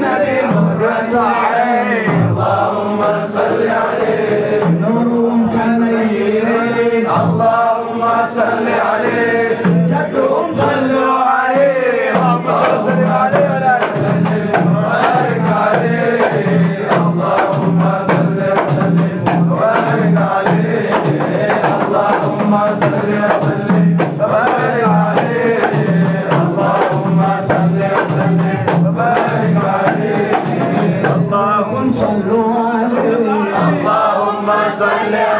النبي نور العين اللهم صل عليه نور كنيرين اللهم صل عليه جدهم صلوا عليه اللهم صل عليه ولا تسلم وبارك عليه اللهم صل وسلم وبارك عليه اللهم صل وسلم وبارك عليه اللهم صل وسلم وبارك عليه اللهم صلوا عليه اللهم صل